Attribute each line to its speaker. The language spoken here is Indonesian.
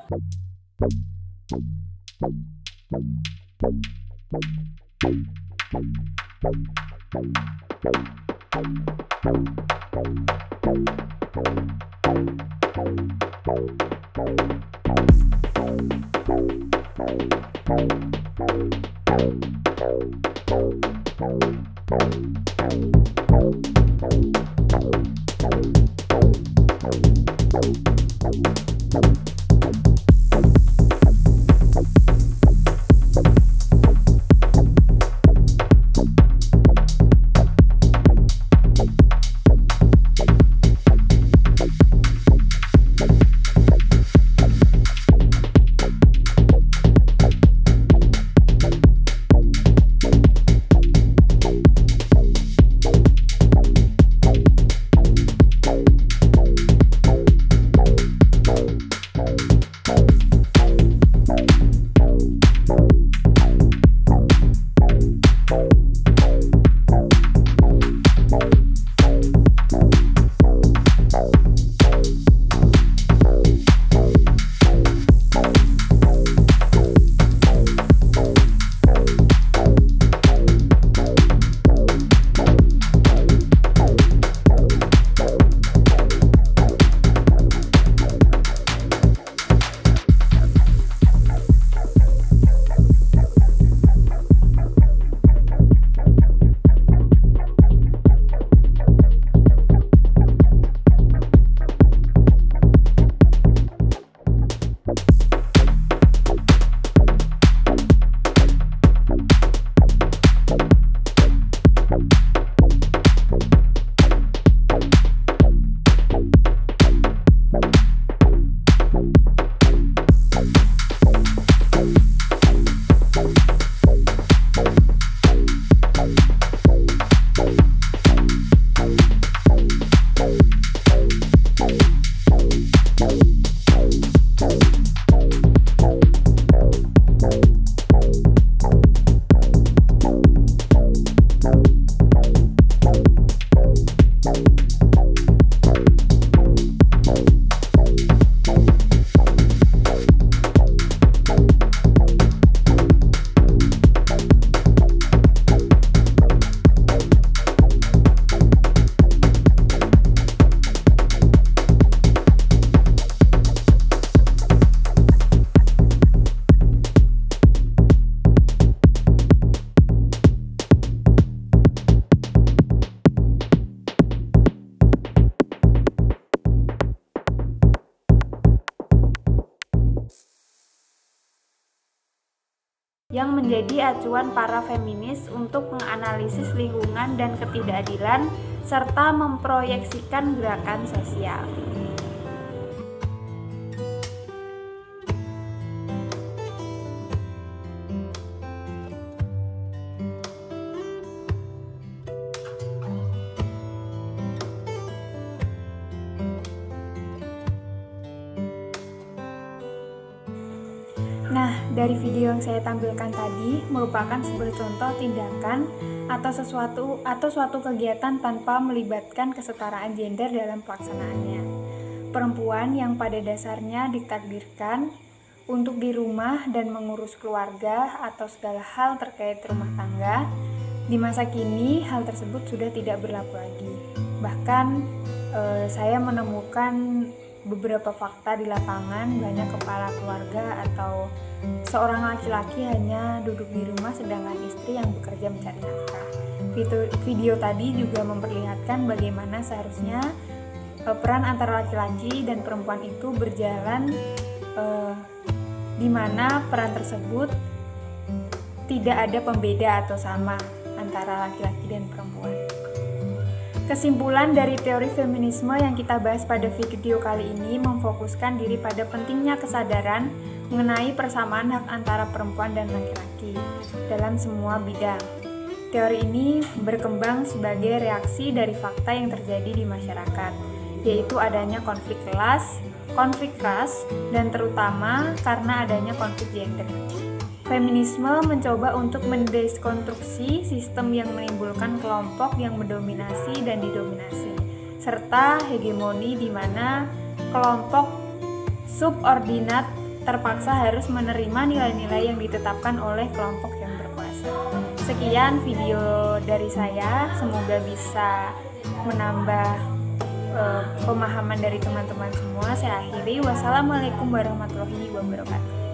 Speaker 1: yang menjadi acuan para feminis untuk menganalisis lingkungan dan ketidakadilan serta memproyeksikan gerakan sosial. Nah, dari video yang saya tampilkan tadi merupakan sebuah contoh tindakan atau suatu kegiatan tanpa melibatkan kesetaraan gender dalam pelaksanaannya. Perempuan yang pada dasarnya ditakdirkan untuk di rumah dan mengurus keluarga atau segala hal terkait rumah tangga, di masa kini hal tersebut sudah tidak berlaku lagi. Bahkan saya menemukan beberapa fakta di lapangan, banyak kepala keluarga atau seorang laki-laki hanya duduk di rumah sedangkan istri yang bekerja mencari nafkah. Video tadi juga memperlihatkan bagaimana seharusnya peran antara laki-laki dan perempuan itu berjalan, di mana peran tersebut tidak ada pembeda atau sama antara laki-laki dan perempuan. Kesimpulan dari teori feminisme yang kita bahas pada video kali ini memfokuskan diri pada pentingnya kesadaran mengenai persamaan hak antara perempuan dan laki-laki dalam semua bidang. Teori ini berkembang sebagai reaksi dari fakta yang terjadi di masyarakat, yaitu adanya konflik kelas, konflik ras, dan terutama karena adanya konflik gender. Feminisme mencoba untuk mendeskonstruksi sistem yang menimbulkan kelompok yang mendominasi dan didominasi, serta hegemoni di mana kelompok subordinat terpaksa harus menerima nilai-nilai yang ditetapkan oleh kelompok yang berkuasa. Sekian video dari saya, semoga bisa menambah pemahaman dari teman-teman semua. Saya akhiri, wassalamualaikum warahmatullahi wabarakatuh.